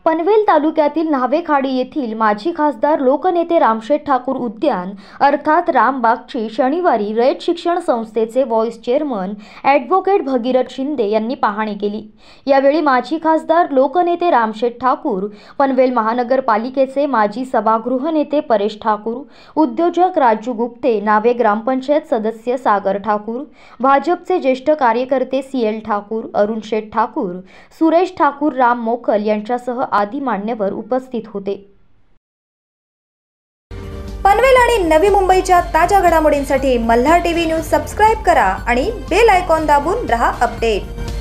पनवेल तालुक्यातील न्हावेखाडी येथील माजी खासदार लोकनेते रामशेठ ठाकूर उद्यान अर्थात रामबागची शनिवारी रयत शिक्षण संस्थेचे vice chairman advocate Bhagirath Shinde यांनी पाहणी केली। यावेळी माजी खासदार लोकनेते रामशेठ ठाकूर, पनवेल महानगरपालिकेचे माजी सभागृह नेते परेश ठाकूर, उद्योजक राजू गुप्ते, नावे ग्रामपंचायत सदस्य सागर ठाकूर, भाजपचे ज्येष्ठ कार्यकर्ते CL ठाकूर, अरुण शेठ ठाकूर, सुरेश ठाकूर, राम मोकल यांच्यासह आदी मान्यवर उपस्थित होते। पनवेल आणि नवी मुंबईच्या ताज्या घडामोडींसाठी मल्हार टीव्ही न्यूज सबस्क्राइब करा आणि बेल आयकॉन दाबून रहा अपडेट।